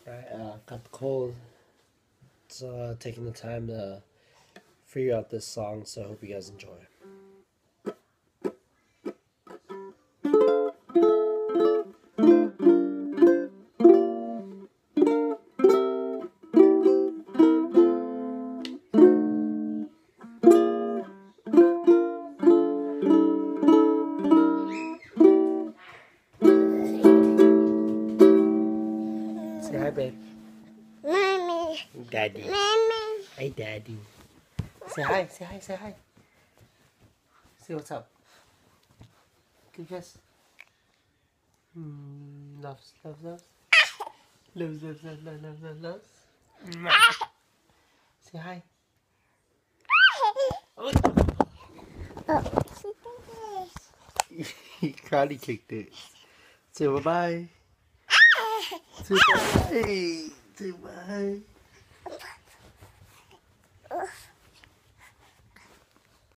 Got the cold. It's taking the time to figure out this song, so I hope you guys enjoy. Say hi, babe. Mommy. Daddy. Mommy. Hey, Daddy. Say hi, say hi, say hi. Say what's up. Good guess. Loves, loves, loves. Loves, loves, loves, loves, loves, loves, loves. Say hi. Oh. He karate kicked it. Say bye-bye. Say bye. Say bye.